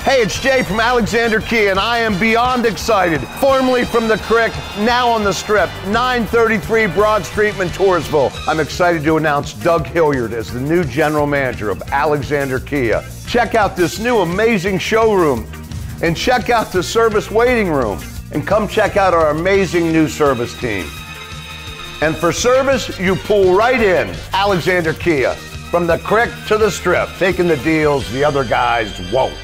Hey, it's Jay from Alexander Kia, and I am beyond excited. Formerly from the Crick, now on the Strip, 933 Broad Street, Montoursville. I'm excited to announce Doug Hilliard as the new general manager of Alexander Kia. Check out this new amazing showroom, and check out the service waiting room, and come check out our amazing new service team. And for service, you pull right in. Alexander Kia, from the Crick to the Strip, taking the deals the other guys won't.